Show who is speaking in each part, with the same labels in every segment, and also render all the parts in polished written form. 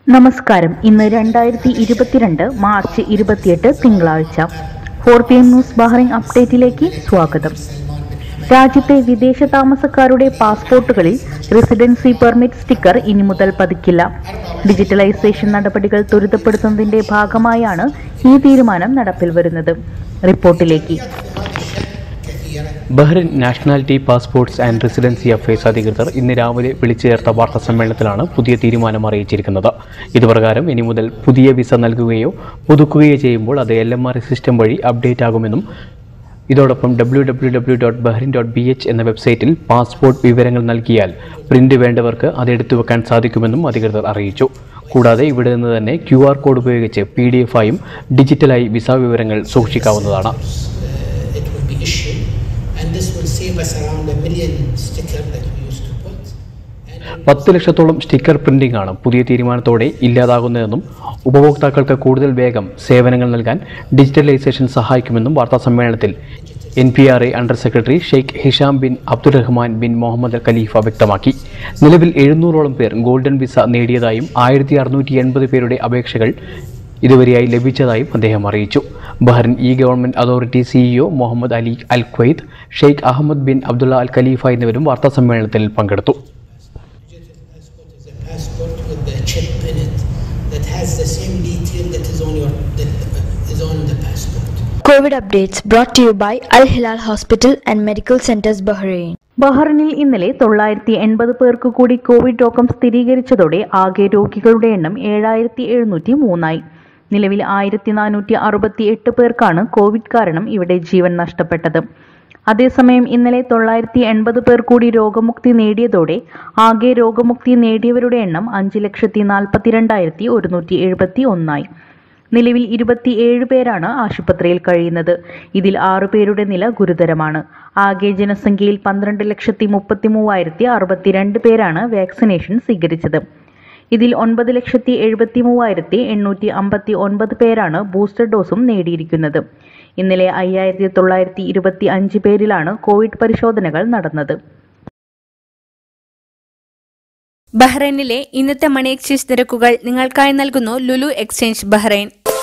Speaker 1: നമസ്കാരം. ഇന്ന് 2022 മാർച്ച് 28 തിങ്കളാഴ്ച. 4 PM ന്യൂസ് ബഹ്റൈൻ അപ്ഡേറ്റിലേക്ക് സ്വാഗതം. രാജ്യത്തെ വിദേശ താമസക്കാരുടെ പാസ്പോർട്ടുകളിൽ റെസിഡൻസി പെർമിറ്റ് സ്റ്റിക്കർ ഇനി മുതൽ പതിക്കില്ല. ഡിജിറ്റലൈസേഷൻ നടപടികൾ ത്വരിതപ്പെടുത്തുന്നതിന്റെ ഭാഗമായാണ് ഈ തീരുമാനം നടപ്പിൽ വരുന്നത്. റിപ്പോർട്ടിലേക്ക്.
Speaker 2: Bahrain nationality passports and residency affairs അധികൃതർ ഇന്ന് രാവിലെ വിളിച്ചു ചേർത്ത വാർത്താ സമ്മേളനത്തിലാണ് പുതിയ തീരുമാനം അറിയിച്ചിരിക്കുന്നത്. ഇതുപ്രകാരം ഇനി മുതൽ പുതിയ വിസ നൽകുകയോ പുതുക്കുകയോ ചെയ്യുമ്പോൾ അത് LMR സിസ്റ്റം വഴി അപ്ഡേറ്റ് ആകുമെന്നും ഇതോടൊപ്പം www.bahrain.bh എന്ന വെബ്സൈറ്റിൽ പാസ്പോർട്ട് വിവരങ്ങൾ നൽകിയാൽ പ്രിന്റ് വേണ്ടവർക്ക് അത് എടുത്തു വെക്കാൻ സാധിക്കുമെന്നും അധികൃതർ അറിയിച്ചു. കൂടാതെ ഇവിടെ നിന്ന് തന്നെ QR കോഡ് ഉപയോഗിച്ച് PDF ആയും ഡിജിറ്റലായി വിസ വിവരങ്ങൾ സൂക്ഷിക്കാവുന്നതാണ്.
Speaker 3: And this will save us around 1 million stickers that we used to put.
Speaker 2: 10 ലക്ഷത്തോളം സ്റ്റിക്കർ പ്രിന്റിംഗ് ആണ് പുതിയ തീരുമാനത്തോടെ ഇല്ലാതാകുന്നതെന്നും ഉപഭോക്താക്കൾക്ക് കൂടുതൽ വേഗം സേവനങ്ങൾ നൽകാൻ ഡിജിറ്റലൈസേഷൻ സഹായിക്കുമെന്നും വാർത്താ സമ്മേളനത്തിൽ NPRA under secretary Sheikh Hisham bin Abdulrahman bin Mohammed Khalifa വ്യക്തമാക്കി. നിലവിൽ 700ഓളം പേർ ഗോൾഡൻ വിസ നേടിയതായും 1680 പേരുടെ അപേക്ഷകൾ ഇതുവരെയായി ലഭിച്ചതായും അദ്ദേഹം അറിയിച്ചു. Bahrain government authority CEO Mohammed Ali Al Khuwaith, Sheikh Ahmed bin Abdulla Al Khalifa എന്നിവരും വാർത്താ സമ്മേളനത്തിൽ പങ്കെടുത്തു.
Speaker 4: COVID updates brought to you by Al Hilal Hospital and Medical Centers Bahrain.
Speaker 1: ബഹ്റൈനിൽ ഇന്നലെ 980 പേർക്ക് കൂടി കോവിഡ് രോഗം സ്ഥിരീകരിച്ചതോടെ ആകെ രോഗികളുടെ എണ്ണം 7703 നിലവിൽ 1468 പേർക്കാണ് കോവിഡ് കാരണം ഇവിടെ ജീവൻ നഷ്ടപ്പെട്ടത്. അതേസമയം ഇന്നലെ 980 പേർ കൂടി രോഗമുക്തി നേടിയതോടെ ആകെ രോഗമുക്തി നേടിയവരുടെ എണ്ണം 5,42,171. നിലവിൽ 27 പേരാണ് ആശുപത്രിയിൽ കഴിയുന്നത്. ഇതിൽ 6 പേരുടെ നില ഗുരുതരമാണ്. ആകെ ജനസംഖ്യയിൽ 12,33,062 പേരാണ് വാക്സിനേഷൻ സ്വീകരിച്ചത്. ഇതിൽ 9,73,859 പേരാണ് ബൂസ്റ്റർ ഡോസും നേടിയിരിക്കുന്നത്. ഇന്നലെ 5,925 പേരിലാണ് കോവിഡ് പരിശോധനകൾ നടന്നത്.
Speaker 5: ബഹ്റൈനിലെ ഇന്നത്തെ മണി എക്സ്ചേഞ്ച് നിരക്കുകൾ നിങ്ങൾക്കായി നൽകുന്നു ലുലു എക്സ്ചേഞ്ച് ബഹ്റൈൻ.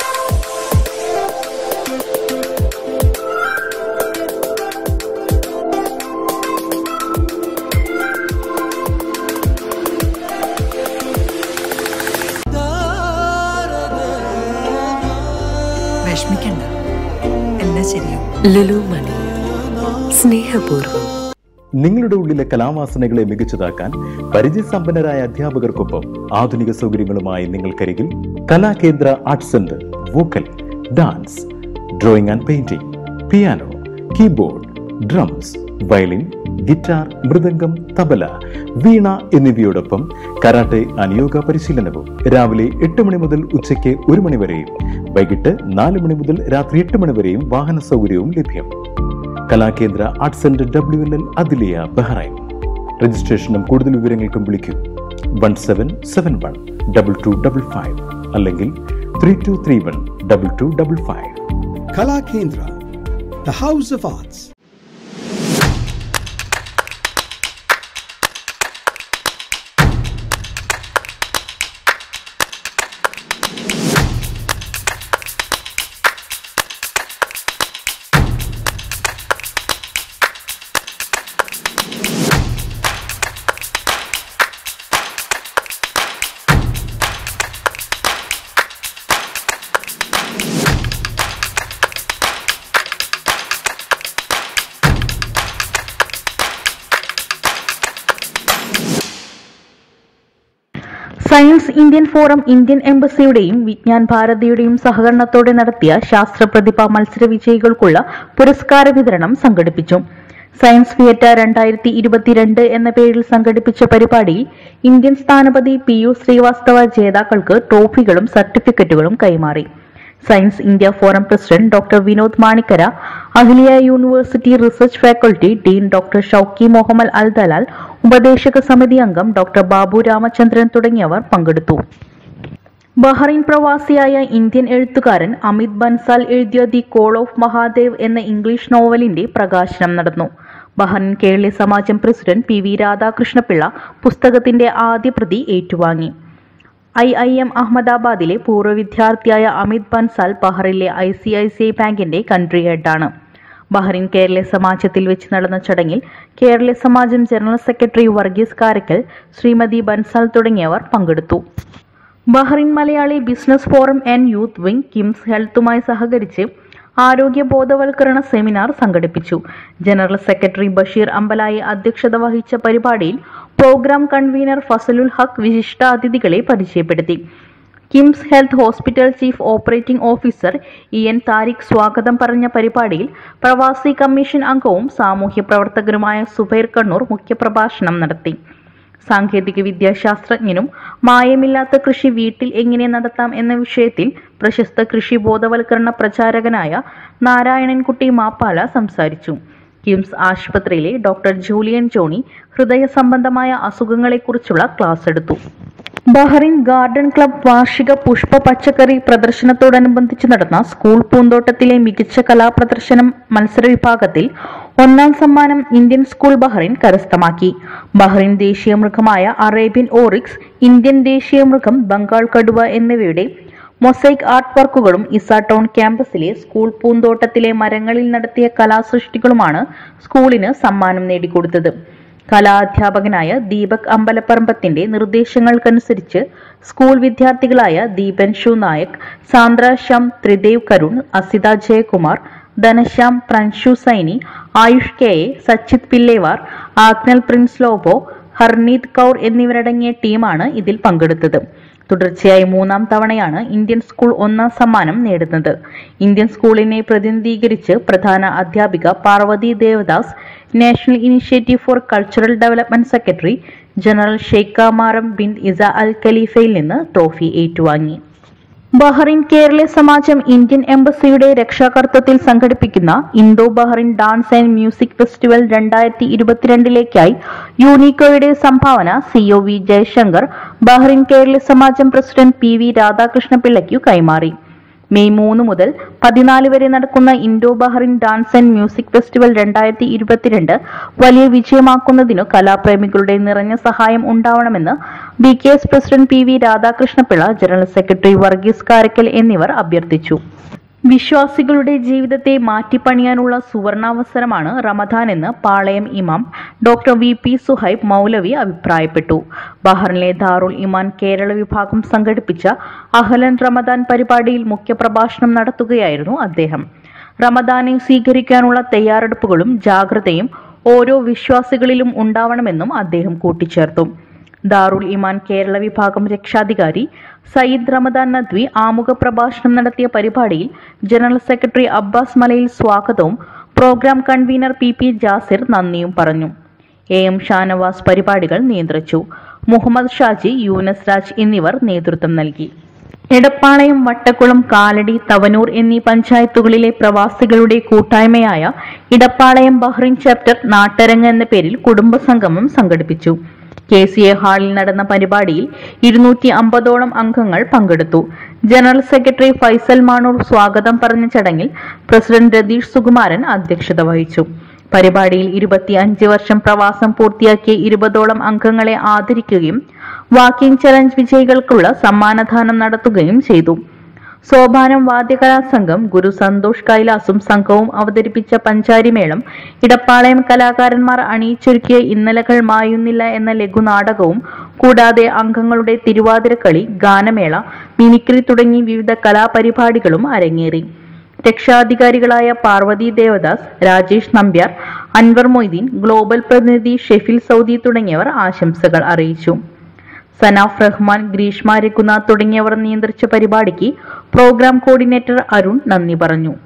Speaker 6: വിഷമിക്കണ്ട, എല്ലാം ശരിയാവും. ലുലു മണി, സ്നേഹപൂർവ്വം.
Speaker 7: നിങ്ങളുടെ ഉള്ളിലെ കലാവാസനകളെ മികച്ചതാക്കാൻ പരിചയസമ്പന്നരായ അധ്യാപകർക്കൊപ്പം ആധുനിക സൗകര്യങ്ങളുമായി നിങ്ങൾക്കരികിൽ Kalakendra arts centre. Vocal, dance, drawing and painting, piano, keyboard, drums, violin, guitar, mridangam, tabla, veena എന്നിവയോടൊപ്പം കരാട്ടെ അനുയോഗ പരിശീലനവും രാവിലെ 8 മണി മുതൽ ഉച്ചയ്ക്ക് 1 മണി വരെയും വൈകിട്ട് 4 മണി മുതൽ രാത്രി 8 മണി വരെയും വാഹന സൗകര്യവും ലഭ്യം. Kalakendra arts centre WLL Adliya Bahrain. രജിസ്ട്രേഷനും കൂടുതൽ വിവരങ്ങൾക്കും വിളിക്കൂ 1771-2255 അല്ലെങ്കിൽ 3231-2255.
Speaker 8: Kalakendra, the house of arts.
Speaker 1: Science Indian forum Indian എംബസിയുടെയും വിജ്ഞാൻ ഭാരതിയുടെയും സഹകരണത്തോടെ നടത്തിയ ശാസ്ത്ര പ്രതിഭ മത്സര വിജയികൾക്കുള്ള പുരസ്കാര വിതരണം സംഘടിപ്പിച്ചു. സയൻസ് തിയേറ്റർ 2022 എന്ന പേരിൽ സംഘടിപ്പിച്ച പരിപാടിയിൽ ഇന്ത്യൻ സ്ഥാനപതി PU ശ്രീവാസ്തവ ജേതാക്കൾക്ക് ട്രോഫികളും സർട്ടിഫിക്കറ്റുകളും കൈമാറി. Science India forum president doctor Vinod Manikkara, Ahlia university research faculty dean doctor Shawqi Mohammed Al Dalal, ഉപദേശക സമിതി അംഗം ഡോക്ടർ ബാബു രാമചന്ദ്രൻ തുടങ്ങിയവർ പങ്കെടുത്തു. ബഹ്റൈൻ പ്രവാസിയായ ഇന്ത്യൻ എഴുത്തുകാരൻ അമിത് ബൻസാൽ എഴുതിയ ദി കോൾ ഓഫ് മഹാദേവ് എന്ന ഇംഗ്ലീഷ് നോവലിന്റെ പ്രകാശനം നടന്നു. ബഹ്റൈൻ കേരളീയ സമാജം പ്രസിഡന്റ് PV രാധാകൃഷ്ണപിള്ള പുസ്തകത്തിന്റെ ആദ്യ പ്രതി ഏറ്റുവാങ്ങി. IIM അഹമ്മദാബാദിലെ പൂർവ്വ വിദ്യാർത്ഥിയായ അമിത് ബൻസാൽ ബഹ്റിനിലെ ICICI ബാങ്കിന്റെ കൺട്രി ഹെഡാണ്. ബഹ്റിൻ കേരള സമാജത്തിൽ വെച്ച് നടന്ന ചടങ്ങിൽ കേരള സമാജം ജനറൽ സെക്രട്ടറി വർഗീസ് കാരക്കൽ, ശ്രീമതി ബൻസാൽ തുടങ്ങിയവർ പങ്കെടുത്തു. Bahrain Malayali business forum and youth wing KIMS ഹെൽത്തുമായി സഹകരിച്ച് ആരോഗ്യ ബോധവൽക്കരണ സെമിനാർ സംഘടിപ്പിച്ചു. ജനറൽ സെക്രട്ടറി ബഷീർ അമ്പലായി അധ്യക്ഷത വഹിച്ച പരിപാടിയിൽ പ്രോഗ്രാം കൺവീനർ ഫസലുൽ ഹക്ക് വിശിഷ്ട അതിഥികളെ പരിചയപ്പെടുത്തി. KIMS health hospital chief operating officer EN Tariq സ്വാഗതം പറഞ്ഞ പരിപാടിയിൽ പ്രവാസി കമ്മീഷൻ അംഗവും സാമൂഹ്യ പ്രവർത്തകരുമായ സുബൈർ കണ്ണൂർ മുഖ്യപ്രഭാഷണം നടത്തി. സാങ്കേതിക വിദ്യാശാസ്ത്രജ്ഞനും മായമില്ലാത്ത കൃഷി വീട്ടിൽ എങ്ങനെ നടത്താം എന്ന വിഷയത്തിൽ പ്രശസ്ത കൃഷി ബോധവൽക്കരണ പ്രചാരകനായ നാരായണൻകുട്ടി മാപ്പാല സംസാരിച്ചു. കിംസ് ആശുപത്രിയിലെ ഡോക്ടർ ജൂലിയൻ ജോണി ഹൃദയ സംബന്ധമായ അസുഖങ്ങളെക്കുറിച്ചുള്ള ക്ലാസ് എടുത്തു. ബഹ്റിൻ ഗാർഡൻ ക്ലബ് വാർഷിക പുഷ്പ പച്ചക്കറി പ്രദർശനത്തോടനുബന്ധിച്ച് നടന്ന സ്കൂൾ പൂന്തോട്ടത്തിലെ മികച്ച കലാപ്രദർശനം മത്സര വിഭാഗത്തിൽ 1ാം സമ്മാനം ഇന്ത്യൻ സ്കൂൾ ബഹ്റിൻ കരസ്ഥമാക്കി. ബഹ്റിൻ ദേശീയ മൃഗമായ അറേബ്യൻ ഓറിക്സ്, ഇന്ത്യൻ ദേശീയ മൃഗം ബംഗാൾ കടുവ എന്നിവയുടെ മൊസൈക്ക് ആർട്ട് വർക്കുകളും ഇസ ടൗൺ ക്യാമ്പസിലെ സ്കൂൾ പൂന്തോട്ടത്തിലെ മരങ്ങളിൽ നടത്തിയ കലാസൃഷ്ടികളുമാണ് സ്കൂളിന് സമ്മാനം നേടിക്കൊടുത്തത്. കലാധ്യാപകനായ ദീപക് അമ്പലപ്പറമ്പത്തിന്റെ നിർദ്ദേശങ്ങൾക്കനുസരിച്ച് സ്കൂൾ വിദ്യാർത്ഥികളായ ദീപൻഷു നായക്, സാന്ദ്ര ശ്യാം, ത്രിദേവ് കരുൺ, അസിത ജയകുമാർ, ധനശ്യാം, പ്രൻഷു സൈനി, ആയുഷ് KA, സച്ചിത് പില്ലേവാർ, ആഗ്നൽ പ്രിൻസ് ലോബോ, ഹർനീത് കൗർ എന്നിവരടങ്ങിയ ടീമാണ് ഇതിൽ പങ്കെടുത്തത്. തുടർച്ചയായി 3ാം തവണയാണ് ഇന്ത്യൻ സ്കൂൾ 1ാം സമ്മാനം നേടുന്നത്. ഇന്ത്യൻ സ്കൂളിനെ പ്രതിനിധീകരിച്ച് പ്രധാന അധ്യാപിക Parvathy Devadas, national initiative for cultural development secretary general Shaikha Maram bin Isa Al ഖലീഫയിൽ നിന്ന് ട്രോഫി ഏറ്റുവാങ്ങി. ബഹ്റിൻ കേരള സമാജം ഇന്ത്യൻ എംബസിയുടെ രക്ഷാകർത്തൃത്വത്തിൽ സംഘടിപ്പിക്കുന്ന Indo Bahrain dance and music festival 2022ലേക്കായി യൂണിക്കോയുടെ സംഭാവന COV Jayashankar Bahrain Kerala Samajam president PV രാധാകൃഷ്ണപിള്ളയ്ക്കു കൈമാറി. മെയ് 3 മുതൽ 14 വരെ നടക്കുന്ന Indo Bahrain dance and music festival 2022 വലിയ വിജയമാക്കുന്നതിനു കലാപ്രേമികളുടെ നിറഞ്ഞ സഹായം ഉണ്ടാവണമെന്ന് BKS president PV Radhakrishna Pillai, general secretary Varghese Karakkal എന്നിവർ അഭ്യർത്ഥിച്ചു. വിശ്വാസികളുടെ ജീവിതത്തെ മാറ്റിപ്പണിയാനുള്ള സുവർണാവസരമാണ് റമദാൻ എന്ന് പാളയം ഇമാം ഡോക്ടർ VP സുഹൈബ് മൗലവി അഭിപ്രായപ്പെട്ടു. ബഹ്റിനിലെ ദാറുൽ ഇമാൻ കേരള വിഭാഗം സംഘടിപ്പിച്ച അഹ്ലൻ റമദാൻ പരിപാടിയിൽ മുഖ്യപ്രഭാഷണം നടത്തുകയായിരുന്നു അദ്ദേഹം. റമദാനെ സ്വീകരിക്കാനുള്ള തയ്യാറെടുപ്പുകളും ജാഗ്രതയും ഓരോ വിശ്വാസികളിലും ഉണ്ടാവണമെന്നും അദ്ദേഹം കൂട്ടിച്ചേർത്തു. ദാറുൽ ഇമാൻ കേരള വിഭാഗം രക്ഷാധികാരി സയ്യിദ് റമദാൻ നദ്വി ആമുഖ പ്രഭാഷണം നടത്തിയ പരിപാടിയിൽ ജനറൽ സെക്രട്ടറി അബ്ബാസ് മലയിൽ സ്വാഗതവും പ്രോഗ്രാം കൺവീനർ PP ജാസിർ നന്ദിയും പറഞ്ഞു. AM ഷാനവാസ് പരിപാടികൾ നിയന്ത്രിച്ചു. മുഹമ്മദ് ഷാജി, യൂനസ് രാജ് എന്നിവർ നേതൃത്വം നൽകി. എടപ്പാളയം, വട്ടക്കുളം, കാലടി, തവനൂർ എന്നീ പഞ്ചായത്തുകളിലെ പ്രവാസികളുടെ കൂട്ടായ്മയായ ഇടപ്പാളയം ബഹ്റിൻ ചാപ്റ്റർ നാട്ടരങ്ങ് എന്ന പേരിൽ കുടുംബസംഗമം സംഘടിപ്പിച്ചു. KCA ഹാളിൽ നടന്ന പരിപാടിയിൽ 250ഓളം അംഗങ്ങൾ പങ്കെടുത്തു. ജനറൽ സെക്രട്ടറി ഫൈസൽ മാണൂർ സ്വാഗതം പറഞ്ഞ ചടങ്ങിൽ പ്രസിഡന്റ് രതീഷ് സുകുമാരൻ അധ്യക്ഷത വഹിച്ചു. പരിപാടിയിൽ 25 വർഷം പ്രവാസം പൂർത്തിയാക്കിയ 20ഓളം അംഗങ്ങളെ ആദരിക്കുകയും വാക്കിംഗ് ചലഞ്ച് വിജയികൾക്കുള്ള സമ്മാനദാനം നടത്തുകയും ചെയ്തു. സോപാനം വാദ്യകലാസംഘം, ഗുരു സന്തോഷ് കൈലാസും സംഘവും അവതരിപ്പിച്ച പഞ്ചാരിമേളം, ഇടപ്പാളയം കലാകാരന്മാർ അണിയിച്ചൊരുക്കിയ ഇന്നലകൾ മായുന്നില്ല എന്ന ലഘുനാടകവും കൂടാതെ അംഗങ്ങളുടെ തിരുവാതിരക്കളി, ഗാനമേള, മിമിക്രി തുടങ്ങി വിവിധ കലാപരിപാടികളും അരങ്ങേറി. രക്ഷാധികാരികളായ പാർവതി ദേവദാസ്, രാജേഷ് നമ്പ്യാർ, അൻവർ മൊയ്തീൻ, ഗ്ലോബൽ പ്രതിനിധി ഷെഫിൽ സൗദി തുടങ്ങിയവർ ആശംസകൾ അറിയിച്ചു. സനാഫ് റഹ്മാൻ, ഗ്രീഷ്മ രഘുനാഥ് തുടങ്ങിയവർ നിയന്ത്രിച്ച പരിപാടിക്ക് പ്രോഗ്രാം കോർഡിനേറ്റർ അരുൺ നന്ദി പറഞ്ഞു.